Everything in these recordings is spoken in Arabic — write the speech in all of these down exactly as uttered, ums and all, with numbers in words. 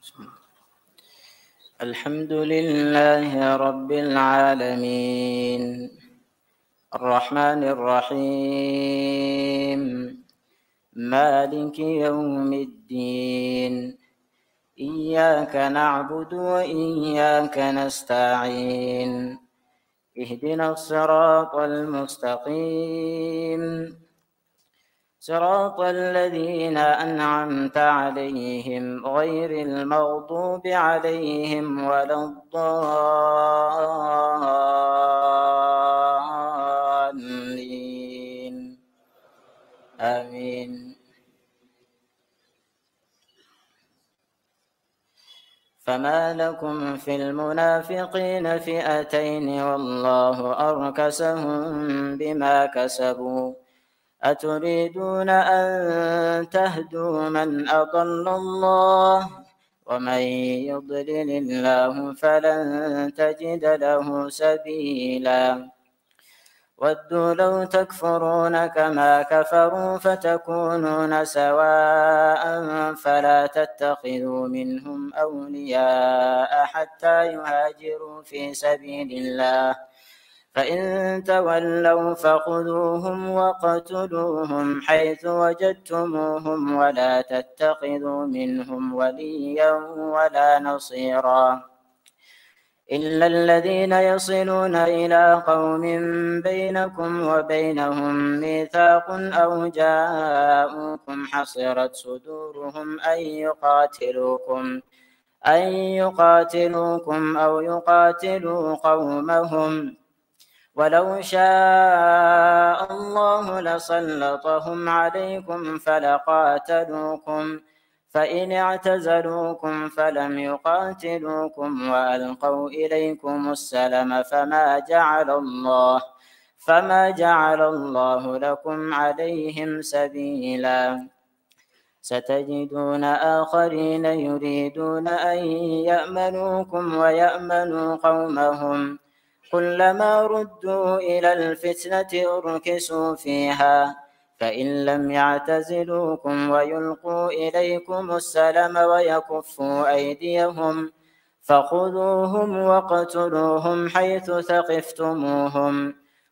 الحمد لله رب العالمين الرحمن الرحيم مالك يوم الدين إياك نعبد وإياك نستعين اهدنا الصراط المستقيم صراط الذين أنعمت عليهم غير المغضوب عليهم ولا الضالين آمين. فما لكم في المنافقين فئتين والله أركسهم بما كسبوا أتريدون أن تهدوا من أضل الله ومن يضلل الله فلن تجد له سبيلا ودوا لو تكفرون كما كفروا فتكونون سواء فلا تتخذوا منهم أولياء حتى يهاجروا في سبيل الله فإن تولوا فخذوهم وقتلوهم حيث وجدتموهم ولا تتخذوا منهم وليا ولا نصيرا إلا الذين يصلون إلى قوم بينكم وبينهم ميثاق أو جاءوكم حصرت صدورهم أن يقاتلوكم أن يقاتلوكم أو يقاتلوا قومهم ولو شاء الله لسلطهم عليكم فلقاتلوكم فإن اعتزلوكم فلم يقاتلوكم وألقوا إليكم السلم فما جعل الله فما جعل الله لكم عليهم سبيلا ستجدون آخرين يريدون أن يأمنوكم ويأمنوا قومهم كلما ردوا إلى الفتنة أركسوا فيها فإن لم يعتزلوكم ويلقوا إليكم السلم ويكفوا أيديهم فخذوهم واقتلوهم حيث ثقفتموهم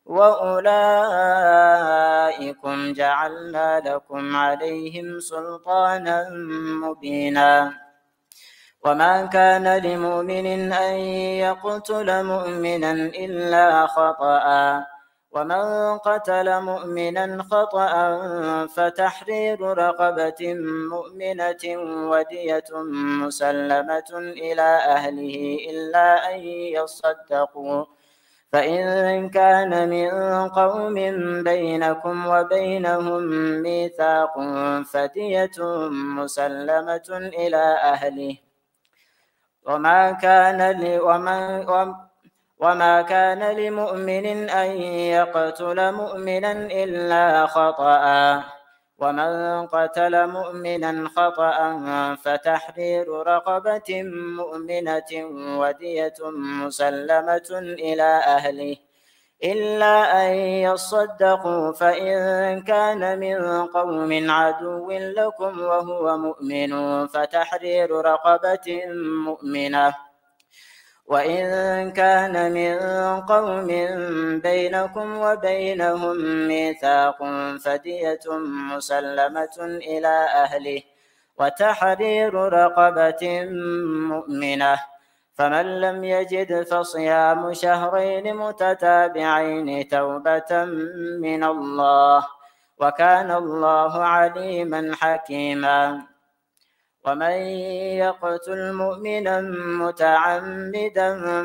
وأولئكم جعلنا لكم عليهم سلطانا مبينا وما كان لمؤمن أن يقتل مؤمنا إلا خطأ ومن قتل مؤمنا خطأ فتحرير رقبة مؤمنة ودية مسلمة إلى أهله إلا أن يصدقوا فإن كان من قوم بينكم وبينهم ميثاق فدية مسلمة إلى أهله وما كان ل... وما... وما كان لمؤمن أن يقتل مؤمنا إلا خطأ ومن قتل مؤمنا خطأ فتحرير رقبة مؤمنة ودية مسلمة إلى أهله إلا أن يصدقوا فإن كان من قوم عدو لكم وهو مؤمن فتحرير رقبة مؤمنة وإن كان من قوم بينكم وبينهم ميثاق فدية مسلمة إلى أهله وتحرير رقبة مؤمنة فمن لم يجد فصيام شهرين متتابعين توبة من الله وكان الله عليما حكيما ومن يقتل مؤمنا متعمدا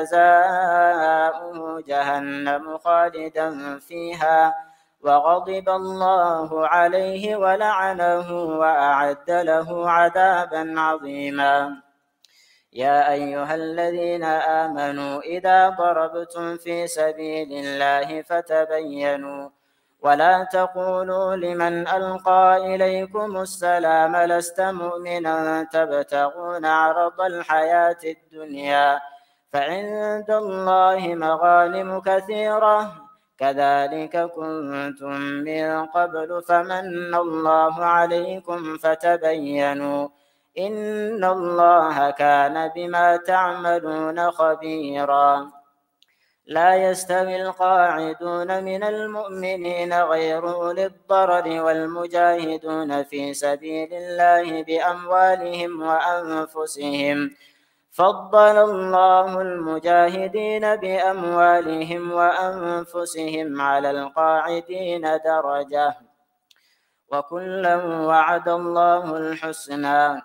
فجزاؤه جهنم خالدا فيها وغضب الله عليه ولعنه وأعد له عذابا عظيما يا أيها الذين آمنوا إذا ضربتم في سبيل الله فتبينوا ولا تقولوا لمن ألقى إليكم السلام لست مؤمنا تبتغون عرض الحياة الدنيا فعند الله مغانم كثيرة كذلك كنتم من قبل فمن الله عليكم فتبينوا إن الله كان بما تعملون خبيرا. لا يستوي القاعدون من المؤمنين غير أولي الضرر والمجاهدون في سبيل الله بأموالهم وأنفسهم. فضل الله المجاهدين بأموالهم وأنفسهم على القاعدين درجة، وكلا وعد الله الحسنى.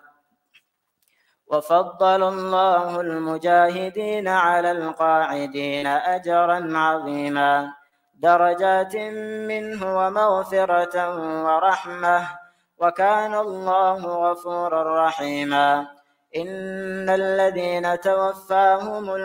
وفضل الله المجاهدين على القاعدين أجرا عظيما، درجات منه ومغفرة ورحمة، وكان الله غفورا رحيما. إن الذين توفاهم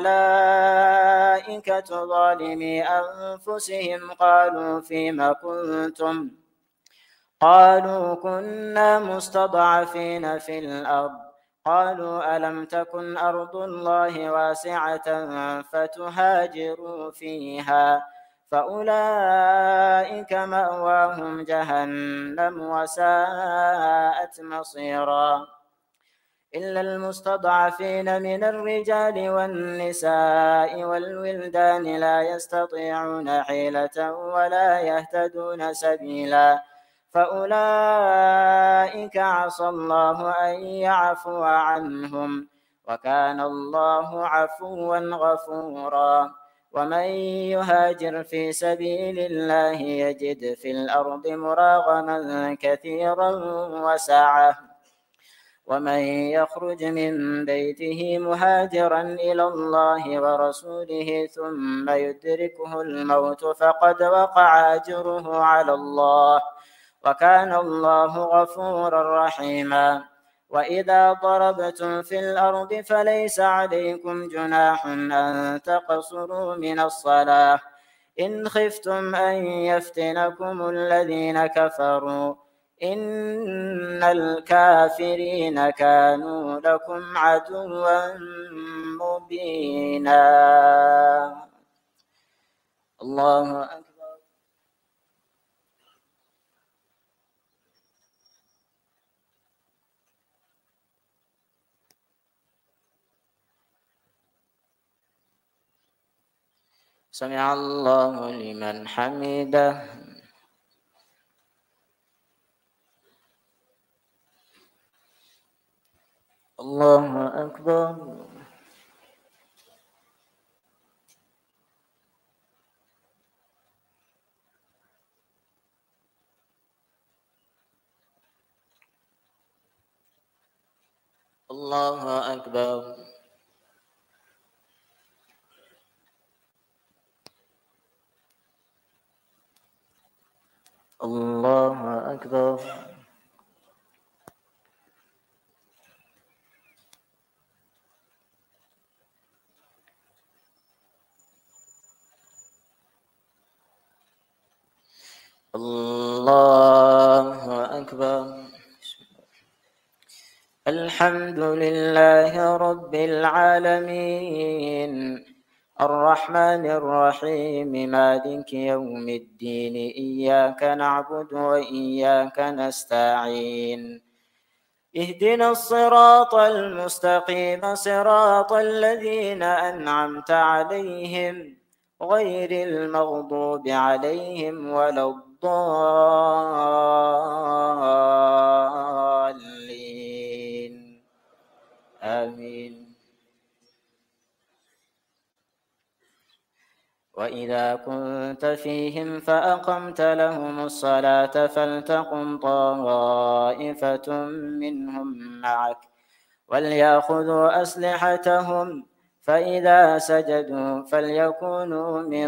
الملائكة ظالمي أنفسهم قالوا فيم كنتم قالوا كنا مستضعفين في الأرض قالوا ألم تكن أرض الله واسعة فتهاجروا فيها فأولئك مأواهم جهنم وساءت مصيرا. إلا المستضعفين من الرجال والنساء والولدان لا يستطيعون حيلة ولا يهتدون سبيلا فأولئك عسى الله أن يعفو عنهم، وكان الله عفوا غفورا. ومن يهاجر في سبيل الله يجد في الأرض مراغما كثيرا وسعة، ومن يخرج من بيته مهاجرا إلى الله ورسوله ثم يدركه الموت فقد وقع أجره على الله، وكان الله غفورا رحيما. وإذا ضربتم في الأرض فليس عليكم جناح أن تقصروا من الصلاة إن خفتم أن يفتنكم الذين كفروا إن الكافرين كانوا لكم عدوا مبينا. الله أكبر. سمع الله لمن حمده. الله أكبر. الله أكبر. الله أكبر. الله أكبر. الحمد لله رب العالمين الرحمن الرحيم مالك يوم الدين إياك نعبد وإياك نستعين اهدنا الصراط المستقيم صراط الذين أنعمت عليهم غير المغضوب عليهم ولا الضالين آمين. وإذا كنت فيهم فأقمت لهم الصلاة فلتقم طائفة منهم معك وليأخذوا أسلحتهم فإذا سجدوا فليكونوا من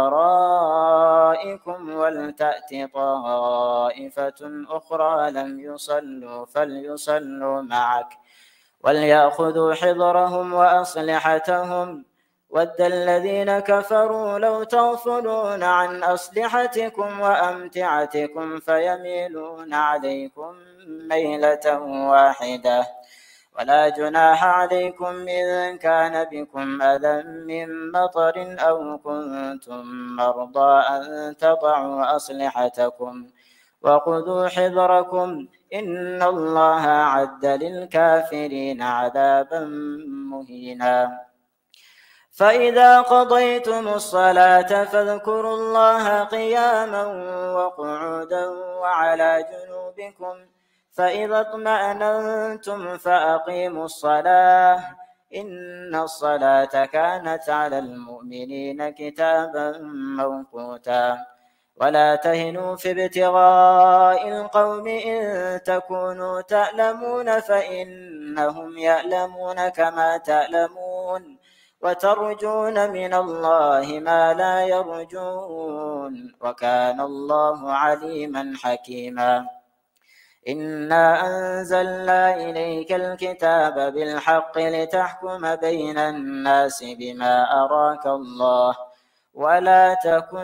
ورائكم ولتأت طائفة أخرى لم يصلوا فليصلوا معك وليأخذوا حذرهم وأسلحتهم ود الذين كفروا لو تغفلون عن أسلحتكم وأمتعتكم فيميلون عليكم ميلة واحدة ولا جناح عليكم إذا كان بكم أذى من مطر أو كنتم مرضى أن تضعوا أسلحتكم وخذوا حذركم إن الله أعد للكافرين عذابا مهينا فإذا قضيتم الصلاة فاذكروا الله قياما وقعودا وعلى جنوبكم فإذا اطمأننتم فأقيموا الصلاة إن الصلاة كانت على المؤمنين كتابا موقوتا ولا تهنوا في ابتغاء القوم إن تكونوا تألمون فإنهم يألمون كما تألمون وترجون من الله ما لا يرجون وكان الله عليما حكيما إنا أنزلنا إليك الكتاب بالحق لتحكم بين الناس بما أراك الله ولا تكن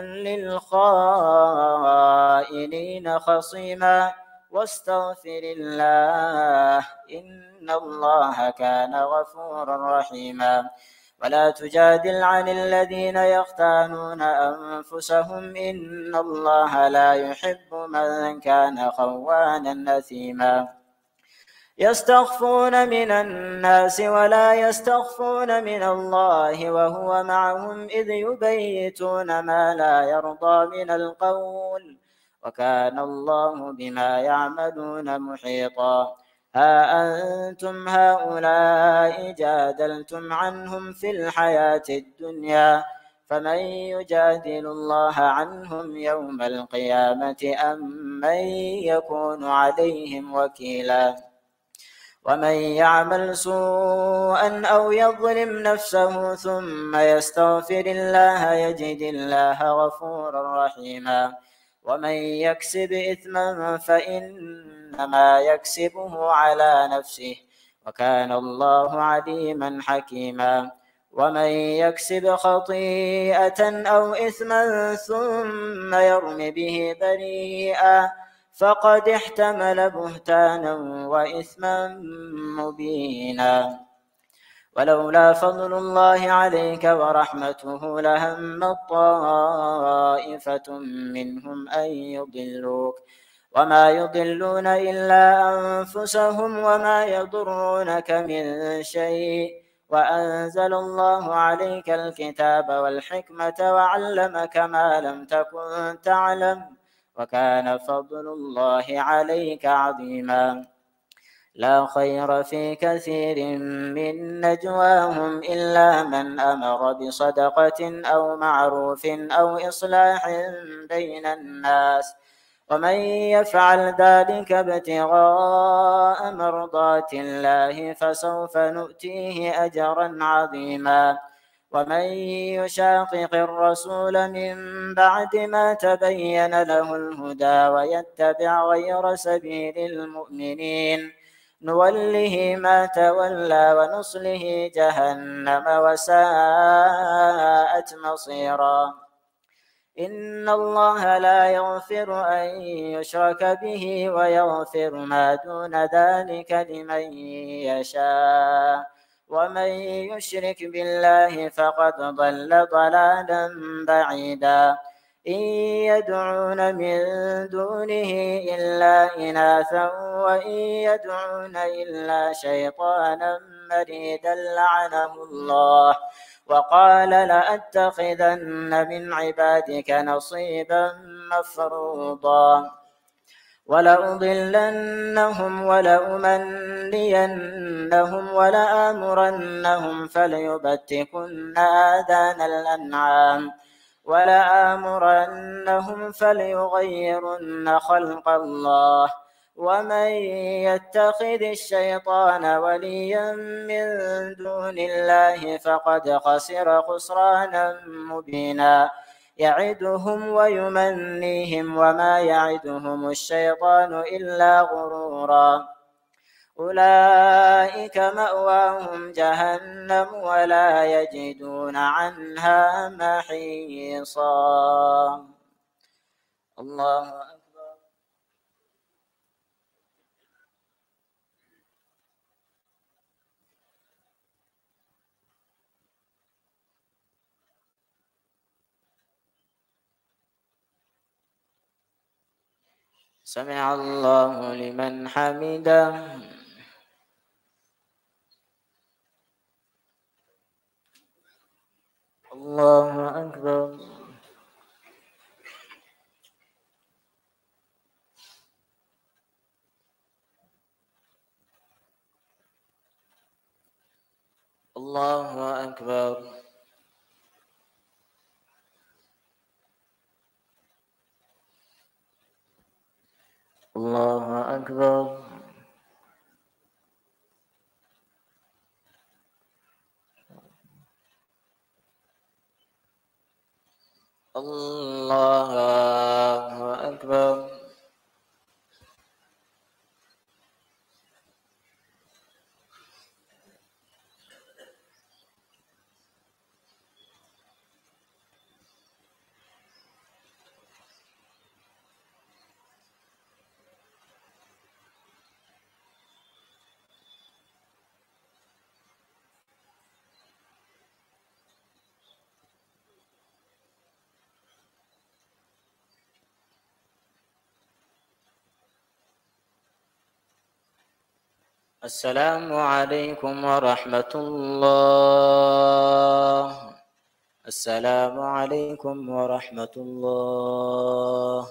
للخائنين خصيما واستغفر الله إن الله كان غفورا رحيما ولا تجادل عن الذين يختانون أنفسهم إن الله لا يحب من كان خوانا أثيما يستخفون من الناس ولا يستخفون من الله وهو معهم إذ يبيتون ما لا يرضى من القول وكان الله بما يعملون محيطا ها أنتم هؤلاء جادلتم عنهم في الحياة الدنيا فمن يجادل الله عنهم يوم القيامة أم من يكون عليهم وكيلا ومن يعمل سوءا أو يظلم نفسه ثم يستغفر الله يجد الله غفورا رحيما ومن يكسب إثما فإنما يكسبه على نفسه وكان الله عليما حكيما ومن يكسب خطيئة أو إثما ثم يرم به بريئا فقد احتمل بهتانا وإثما مبينا ولولا فضل الله عليك ورحمته لهم طائفة منهم أن يضلوك وما يضلون إلا أنفسهم وما يضرونك من شيء وأنزل الله عليك الكتاب والحكمة وعلمك ما لم تكن تعلم وكان فضل الله عليك عظيما لا خير في كثير من نجواهم إلا من أمر بصدقة أو معروف أو إصلاح بين الناس ومن يفعل ذلك ابتغاء مرضات الله فسوف نؤتيه أجرا عظيما ومن يشاقق الرسول من بعد ما تبين له الهدى ويتبع غير سبيل المؤمنين نوله ما تولى ونصله جهنم وساءت مصيرا إن الله لا يغفر أن يشرك به ويغفر ما دون ذلك لمن يشاء ومن يشرك بالله فقد ضل ضلالا بعيدا إن يدعون من دونه إلا إناثا وإن يدعون إلا شيطانا مريدا لعنه الله وقال لأتخذن من عبادك نصيبا مفروضا ولأضلنهم ولأمنينهم ولآمرنهم فليبتكن آذان الأنعام ولآمرنهم فليغيرن خلق الله ومن يتخذ الشيطان وليا من دون الله فقد خسر خسرانا مبينا يعدهم ويمنيهم وما يعدهم الشيطان إلا غرورا أولئك مأواهم جهنم ولا يجدون عنها محيصا. الله أكبر. سمع الله لمن حمده. الله أكبر. الله أكبر. الله أكبر. الله أكبر. السلام عليكم ورحمة الله. السلام عليكم ورحمة الله.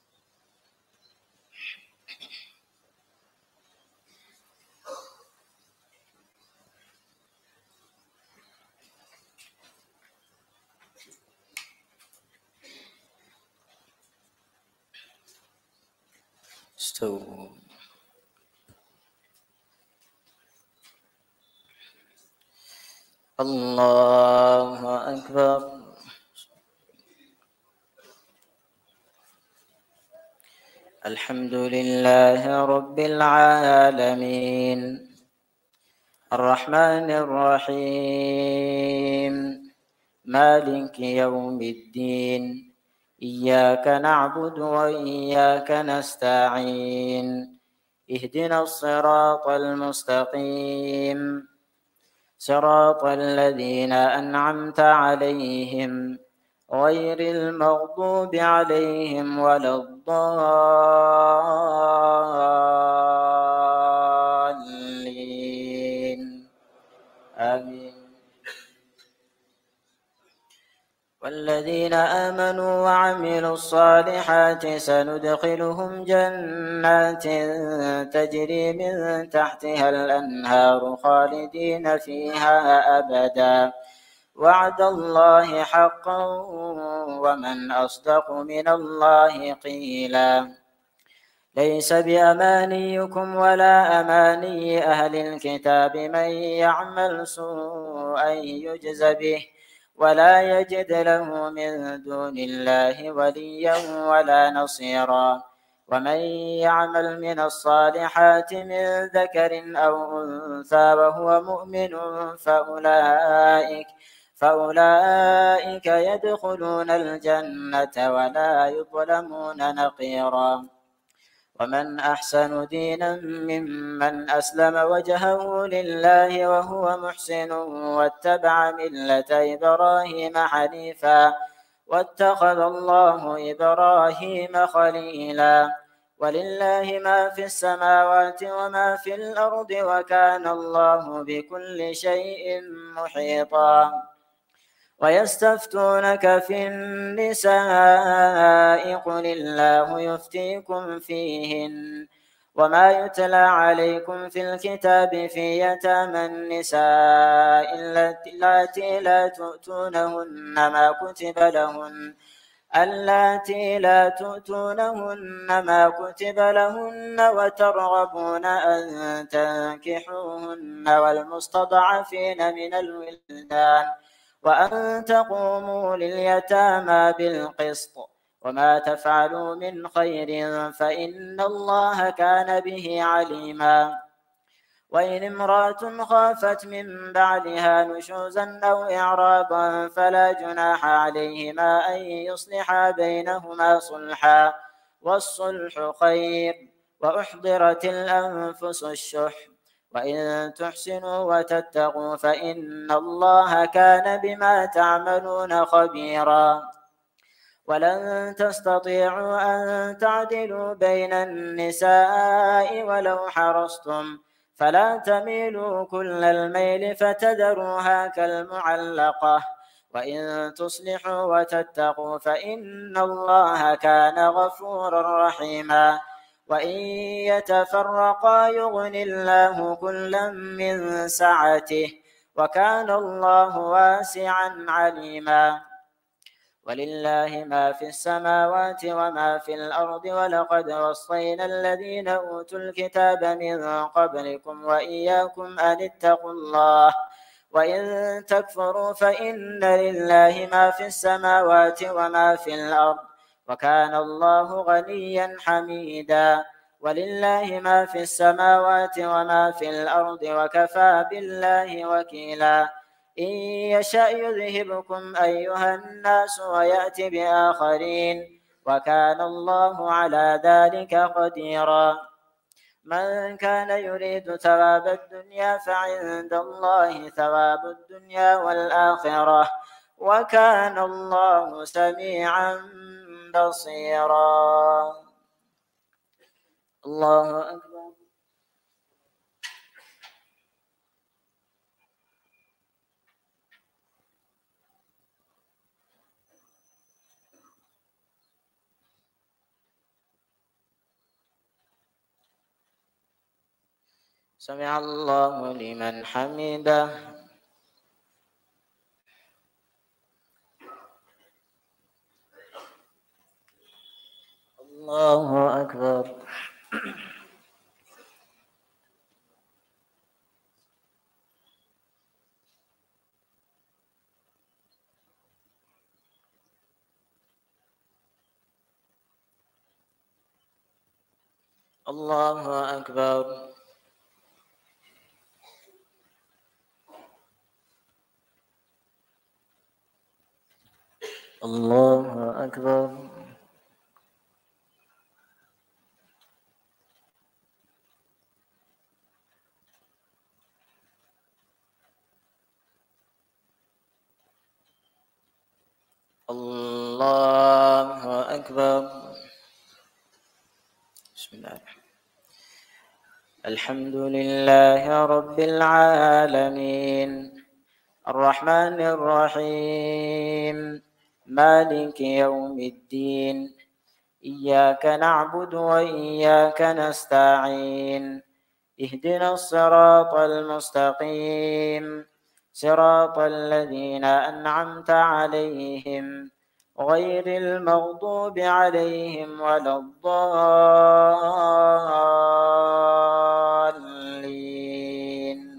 استووا. الله أكبر. الحمد لله رب العالمين الرحمن الرحيم مالك يوم الدين إياك نعبد وإياك نستعين اهدنا الصراط المستقيم صراط الذين أنعمت عليهم غير المغضوب عليهم ولا الضالين آمين. والذين آمنوا وعملوا الصالحات سندخلهم جنات تجري من تحتها الأنهار خالدين فيها أبدا وعد الله حقا ومن أصدق من الله قيلا. ليس بأمانيكم ولا أماني أهل الكتاب من يعمل سوءا يجز به ولا يجد له من دون الله وليا ولا نصيرا. ومن يعمل من الصالحات من ذكر أو أنثى وهو مؤمن فأولئك فأولئك يدخلون الجنة ولا يظلمون نقيرا. ومن أحسن دينا ممن أسلم وجهه لله وهو محسن واتبع ملة إبراهيم حنيفا واتخذ الله إبراهيم خليلا. ولله ما في السماوات وما في الأرض وكان الله بكل شيء محيطا. ويستفتونك في النساء قل الله يفتيكم فيهن وما يتلى عليكم في الكتاب في يتامى النساء اللاتي لا تؤتونهن ما كتب لهن اللاتي لا تؤتونهن ما كتب لهن وترغبون أن تنكحوهن والمستضعفين من الولدان وأن تقوموا لليتامى بالقسط وما تفعلوا من خير فإن الله كان به عليما. وإن امرأة خافت من بعدها نشوزا أو إعراضا فلا جناح عليهما أن يصلحا بينهما صلحا والصلح خير وأحضرت الأنفس الشح وإن تحسنوا وتتقوا فإن الله كان بما تعملون خبيرا. ولن تستطيعوا أن تعدلوا بين النساء ولو حرصتم فلا تميلوا كل الميل فتذروها كالمعلقة وإن تصلحوا وتتقوا فإن الله كان غفورا رحيما وإن يتفرقا يغن الله كلا من سعته وكان الله واسعا عليما ولله ما في السماوات وما في الأرض ولقد وصينا الذين أوتوا الكتاب من قبلكم وإياكم أن اتقوا الله وإن تكفروا فإن لله ما في السماوات وما في الأرض وكان الله غنيا حميدا ولله ما في السماوات وما في الأرض وكفى بالله وكيلا إن يشأ يذهبكم أيها الناس ويأتي بآخرين وكان الله على ذلك قديرا من كان يريد ثواب الدنيا فعند الله ثواب الدنيا والآخرة وكان الله سميعا بصيرا. الله أكبر. سمع الله لمن حمده. الله أكبر. الله أكبر. الله أكبر. الله أكبر. بسم الله الرحمن الرحيم. الحمد لله رب العالمين الرحمن الرحيم مالك يوم الدين إياك نعبد وإياك نستعين اهدنا الصراط المستقيم صراط الذين أنعمت عليهم غير المغضوب عليهم ولا الضالين.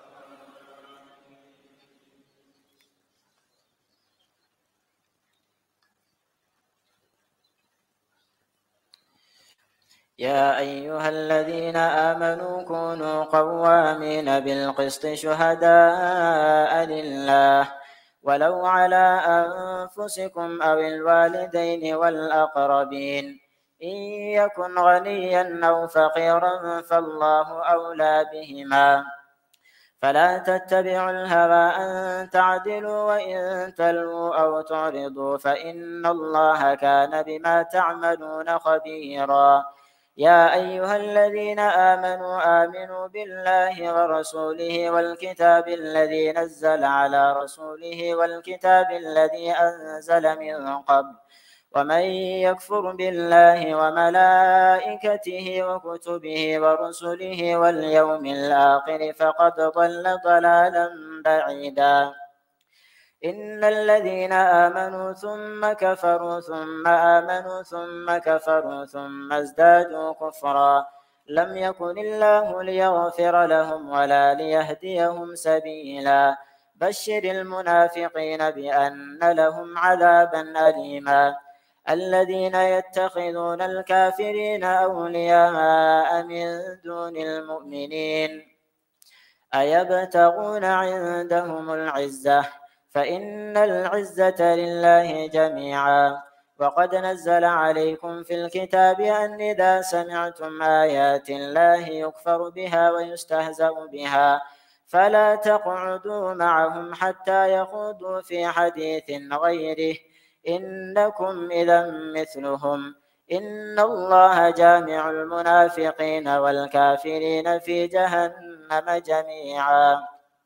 يا أيها الذين آمنوا كونوا قوامين بالقسط شهداء لله ولو على أنفسكم أو الوالدين والأقربين إن يكن غنيا أو فقيرا فالله أولى بهما فلا تتبعوا الهوى أن تعدلوا وإن تلووا أو تعرضوا فإن الله كان بما تعملون خبيرا. يا أيها الذين آمنوا آمنوا بالله ورسوله والكتاب الذي نزل على رسوله والكتاب الذي أنزل من قبل ومن يكفر بالله وملائكته وكتبه ورسله واليوم الآخر فقد ضل ضلالا بعيدا. إن الذين آمنوا ثم كفروا ثم آمنوا ثم كفروا ثم ازدادوا كفرا لم يكن الله ليغفر لهم ولا ليهديهم سبيلا. بشر المنافقين بأن لهم عذابا أليما. الذين يتخذون الكافرين أولياء من دون المؤمنين أيبتغون عندهم العزة فإن العزة لله جميعا. وقد نزل عليكم في الكتاب أن إذا سمعتم آيات الله يكفر بها ويستهزأ بها فلا تقعدوا معهم حتى يخوضوا في حديث غيره إنكم إذا مثلهم إن الله جامع المنافقين والكافرين في جهنم جميعا.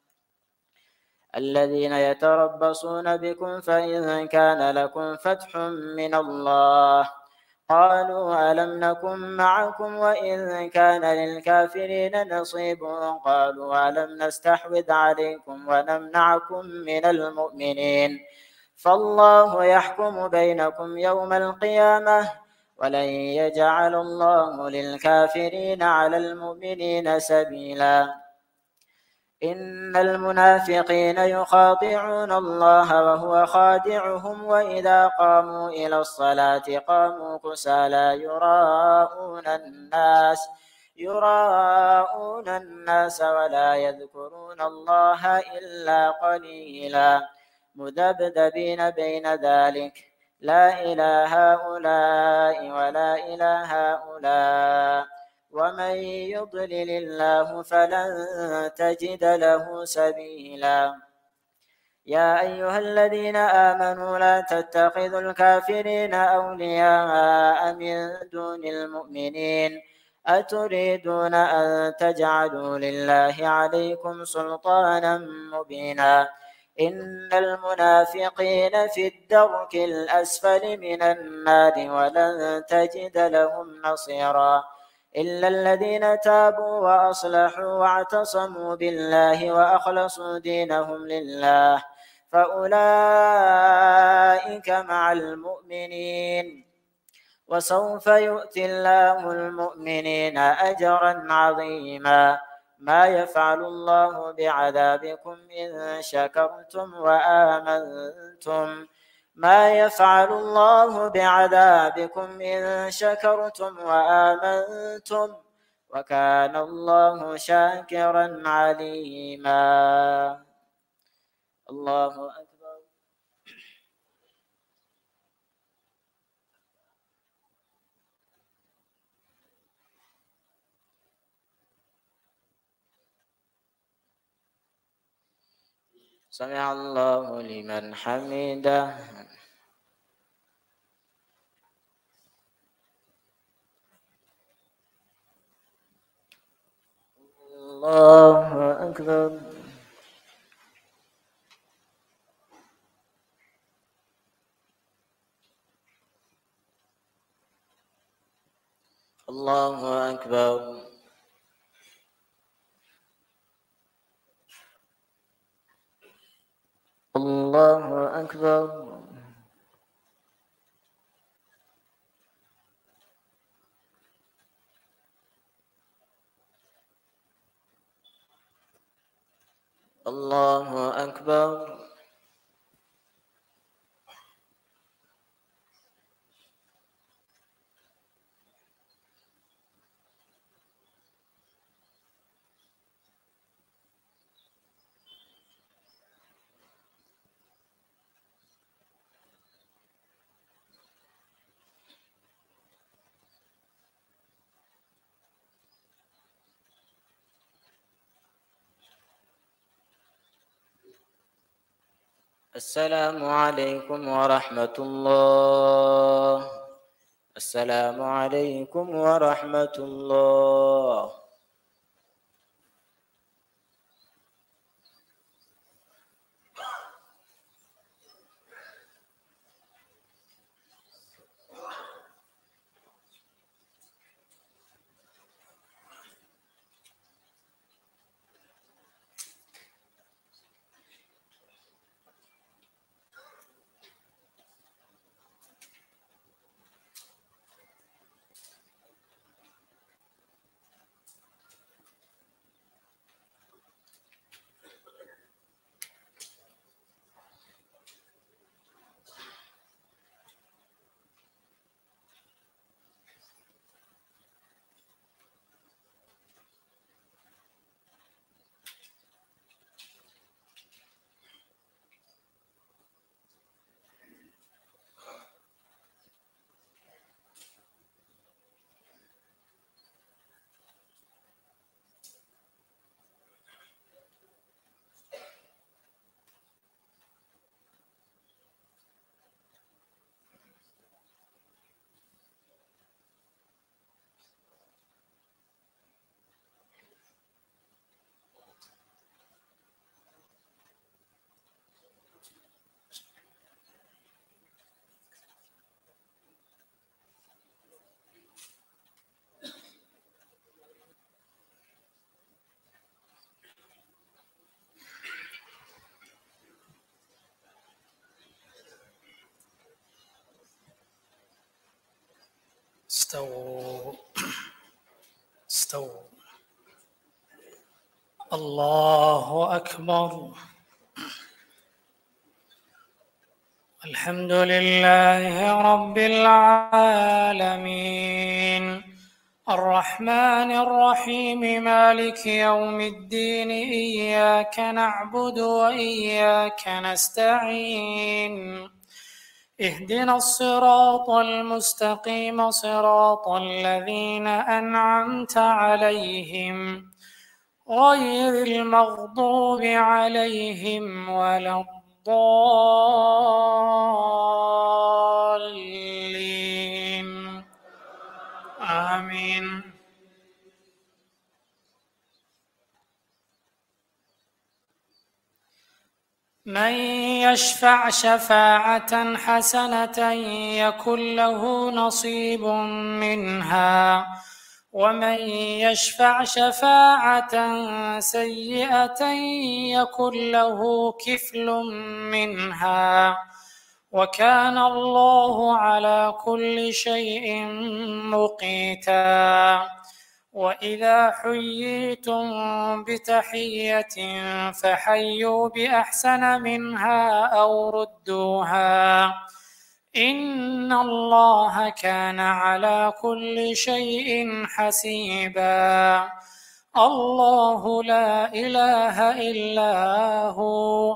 الذين يتربصون بكم فإن كان لكم فتح من الله قالوا ألم نكن معكم وإن كان للكافرين نصيب قالوا ألم نستحوذ عليكم ونمنعكم من المؤمنين فالله يحكم بينكم يوم القيامة ولن يجعل الله للكافرين على المؤمنين سبيلا. إن المنافقين يخادعون الله وهو خادعهم وإذا قاموا إلى الصلاة قاموا كسالى يراءون الناس يراءون الناس ولا يذكرون الله إلا قليلا مذبذبين بين ذلك لا إلى هؤلاء ولا إلى هؤلاء ومن يضلل الله فلن تجد له سبيلا. يا أيها الذين آمنوا لا تتخذوا الكافرين أولياء من دون المؤمنين أتريدون أن تجعلوا لله عليكم سلطانا مبينا إن المنافقين في الدرك الأسفل من النار ولن تجد لهم نصيرا إلا الذين تابوا وأصلحوا واعتصموا بالله وأخلصوا دينهم لله فأولئك مع المؤمنين وسوف يؤتي الله المؤمنين أجرا عظيما. ما يفعل الله بعذابكم إن شكرتم وآمنتم ما يفعل الله بعذابكم إن شكرتم وآمنتم وكان الله شاكرا عليما. الله أكبر. سمع الله لمن حمده. الله أكبر. الله أكبر. الله أكبر. الله أكبر. السلام عليكم ورحمة الله. السلام عليكم ورحمة الله. استووا استووا. الله أكبر. الحمد لله رب العالمين الرحمن الرحيم مالك يوم الدين إياك نعبد وإياك نستعين اهدنا الصراط المستقيم صراط الذين أنعمت عليهم غير المغضوب عليهم ولا الضالين آمين. من يشفع شفاعة حسنة يكن له نصيب منها ومن يشفع شفاعة سيئة يكن له كفل منها وكان الله على كل شيء مقيتا. وإذا حييتم بتحية فحيوا بأحسن منها أو ردوها إن الله كان على كل شيء حسيبا. الله لا إله إلا هو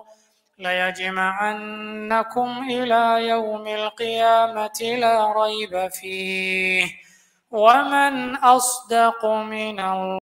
ليجمعنكم إلى يوم القيامة لا ريب فيه ومن أصدق من الله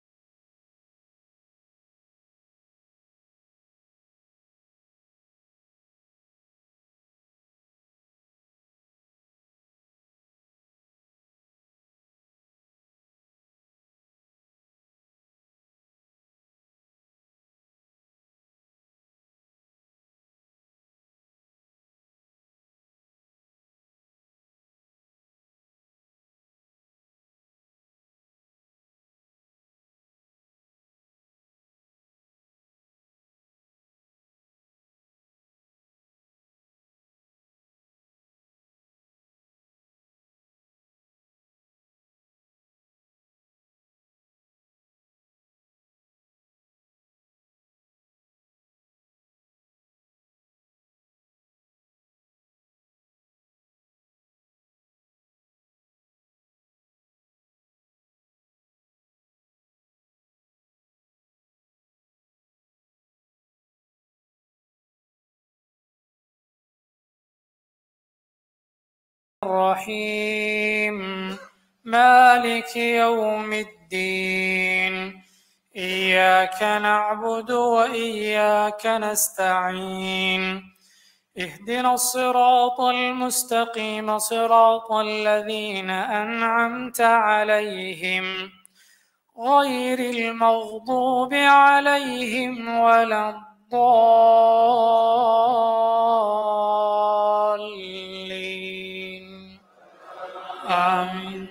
الرحيم مالك يوم الدين إياك نعبد وإياك نستعين اهدنا الصراط المستقيم صراط الذين أنعمت عليهم غير المغضوب عليهم ولا الضالين آمين.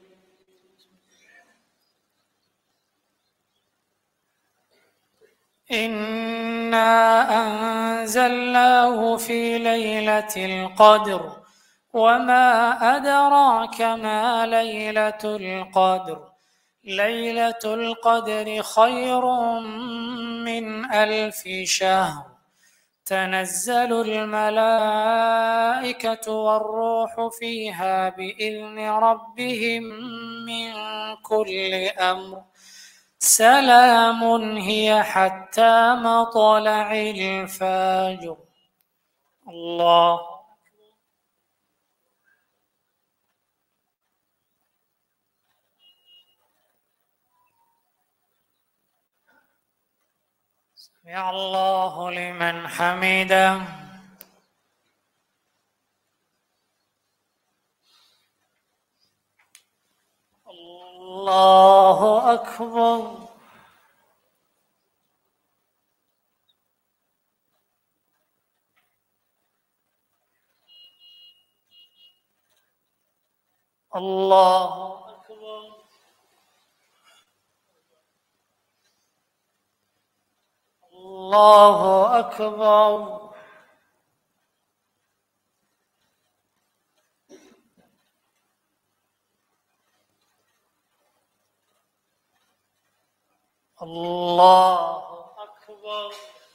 إنا أنزلناه في ليلة القدر وما أدراك ما ليلة القدر ليلة القدر خير من ألف شهر تنزل الملائكة والروح فيها بإذن ربهم من كل أمر سلام هي حتى مطلع الفجر. الله سمع الله لمن حمده. الله أكبر. الله أكبر. الله أكبر. الله أكبر.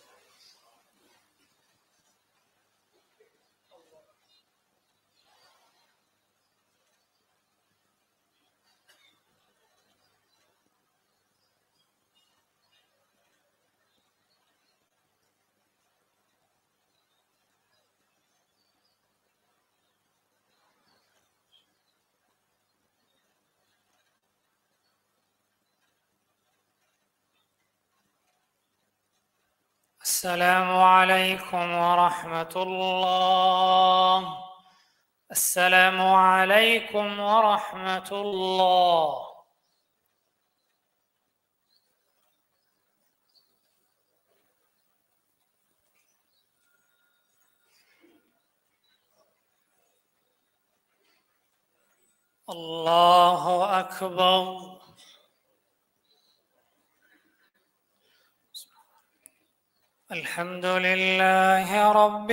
السلام عليكم ورحمة الله. السلام عليكم ورحمة الله. الله أكبر. الحمد لله رب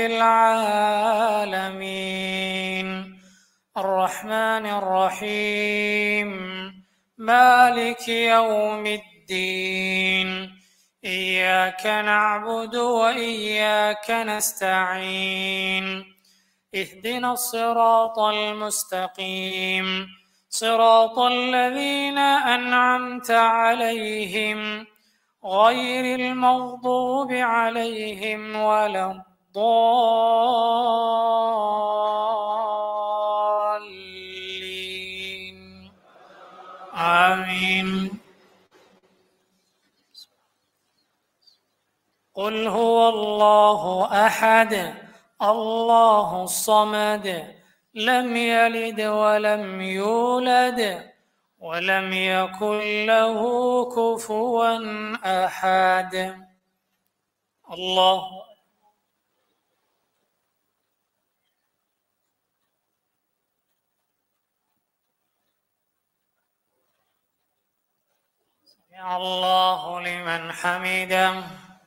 العالمين الرحمن الرحيم مالك يوم الدين إياك نعبد وإياك نستعين اهدنا الصراط المستقيم صراط الذين أنعمت عليهم غير المغضوب عليهم ولا الضالين آمين. قل هو الله أحد الله الصمد لم يلد ولم يولد ولم يكن له كفوا أحد. الله سمع الله لمن حمده.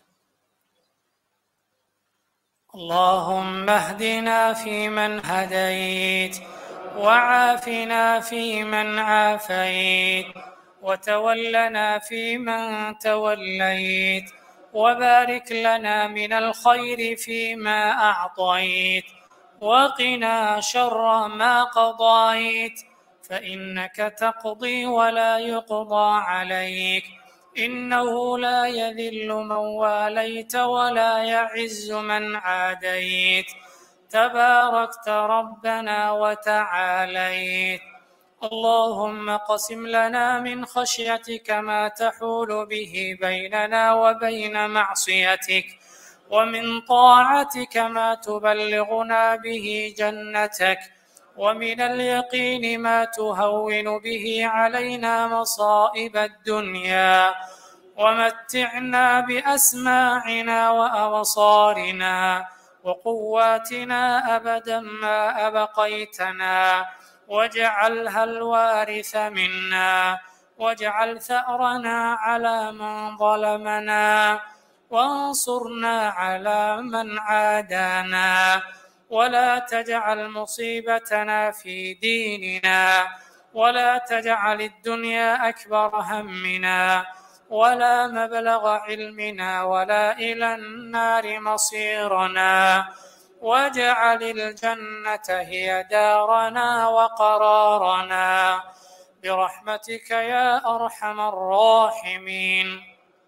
اللهم اهدنا فيمن هديت وعافنا فيمن عافيت وتولنا فيمن توليت وبارك لنا من الخير فيما أعطيت وقنا شر ما قضيت فإنك تقضي ولا يقضى عليك إنه لا يذل من واليت ولا يعز من عاديت تباركت ربنا وتعاليت. اللهم قسم لنا من خشيتك ما تحول به بيننا وبين معصيتك ومن طاعتك ما تبلغنا به جنتك ومن اليقين ما تهون به علينا مصائب الدنيا ومتعنا بأسماعنا وأبصارنا وقواتنا أبدا ما أبقيتنا واجعلها الوارث منا واجعل ثأرنا على من ظلمنا وانصرنا على من عادانا ولا تجعل مصيبتنا في ديننا ولا تجعل الدنيا أكبر همنا ولا مبلغ علمنا ولا إلى النار مصيرنا واجعل الجنة هي دارنا وقرارنا برحمتك يا أرحم الراحمين.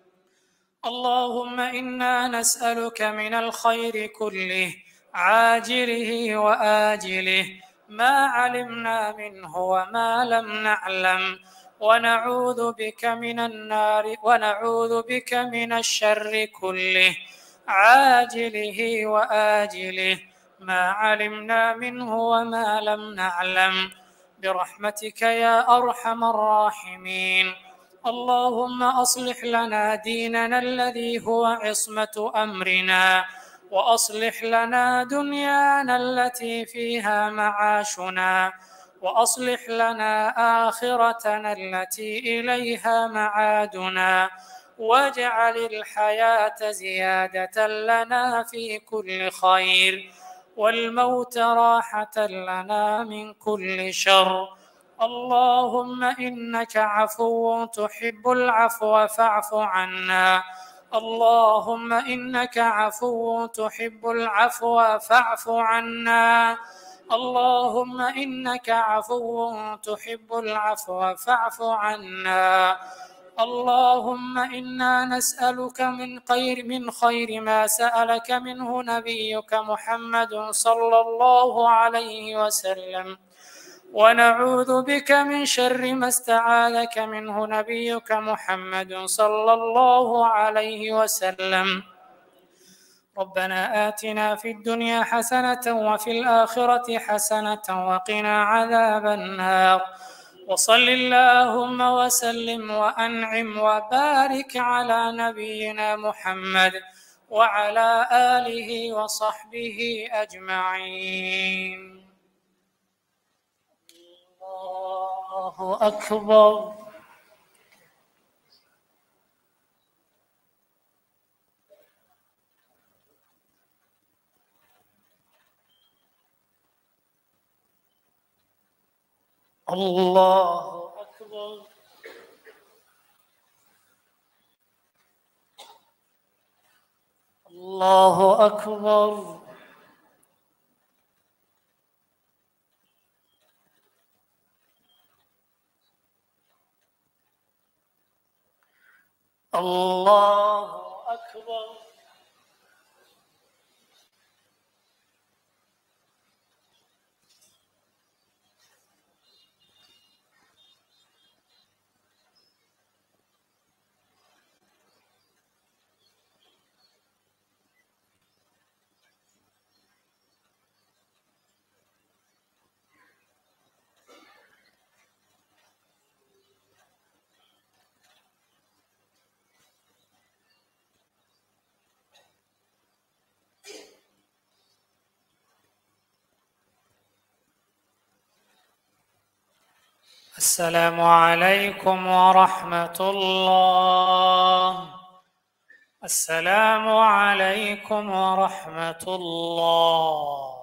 اللهم إنا نسألك من الخير كله عاجله وآجله ما علمنا منه وما لم نعلم ونعوذ بك من النار ونعوذ بك من الشر كله عاجله وآجله ما علمنا منه وما لم نعلم برحمتك يا أرحم الراحمين. اللهم أصلح لنا ديننا الذي هو عصمة أمرنا وأصلح لنا دنيانا التي فيها معاشنا وأصلح لنا آخرتنا التي إليها معادنا واجعل الحياة زيادة لنا في كل خير والموت راحة لنا من كل شر. اللهم إنك عفو تحب العفو فاعف عنا اللهم إنك عفو تحب العفو فاعف عنا اللهم إنك عفو تحب العفو فاعف عنا اللهم إنا نسألك من خير من خير ما سألك منه نبيك محمد صلى الله عليه وسلم ونعوذ بك من شر ما استعاذك منه نبيك محمد صلى الله عليه وسلم ربنا آتنا في الدنيا حسنة وفي الآخرة حسنة وقنا عذاب النار وصل اللهم وسلم وأنعم وبارك على نبينا محمد وعلى آله وصحبه أجمعين. الله أكبر. الله أكبر. الله أكبر. الله أكبر. السلام عليكم ورحمة الله. السلام عليكم ورحمة الله.